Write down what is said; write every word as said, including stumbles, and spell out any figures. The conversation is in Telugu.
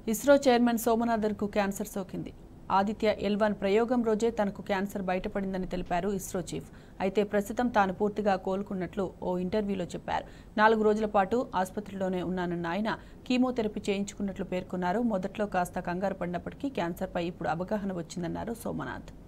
ఇస్రో చైర్మన్ సోమనాథన్కు క్యాన్సర్ సోకింది. ఆదిత్య ఎల్ వన్ ప్రయోగం రోజే తనకు క్యాన్సర్ బయటపడిందని తెలిపారు ఇస్రో చీఫ్. అయితే ప్రస్తుతం తాను పూర్తిగా కోలుకున్నట్లు ఓ ఇంటర్వ్యూలో చెప్పారు. నాలుగు రోజుల పాటు ఆసుపత్రిలోనే ఉన్నానన్న ఆయన కీమోథెరపీ చేయించుకున్నట్లు పేర్కొన్నారు. మొదట్లో కాస్త కంగారు పడినప్పటికీ క్యాన్సర్పై ఇప్పుడు అవగాహన వచ్చిందన్నారు సోమనాథ్.